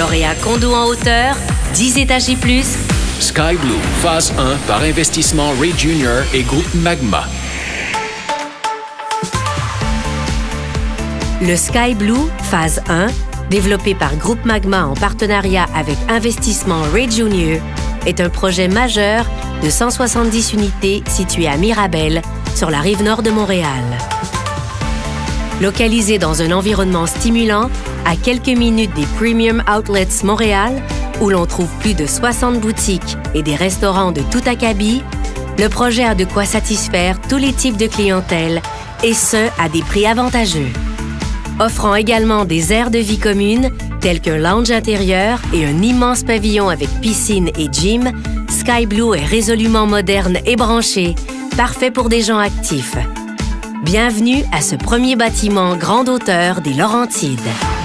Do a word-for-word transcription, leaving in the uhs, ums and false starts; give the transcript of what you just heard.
Lauréat condo en hauteur, dix étages et plus. Sky Blue, phase un par Investissement Ray Junior et Groupe Magma. Le Sky Blue, phase un, développé par Groupe Magma en partenariat avec Investissement Ray Junior, est un projet majeur de cent soixante-dix unités situé à Mirabel, sur la rive nord de Montréal. Localisé dans un environnement stimulant, à quelques minutes des Premium Outlets Montréal, où l'on trouve plus de soixante boutiques et des restaurants de tout acabit, le projet a de quoi satisfaire tous les types de clientèle, et ce, à des prix avantageux. Offrant également des aires de vie communes, tels qu'un lounge intérieur et un immense pavillon avec piscine et gym, Sky Blue est résolument moderne et branché, parfait pour des gens actifs. Bienvenue à ce premier bâtiment grande hauteur des Laurentides.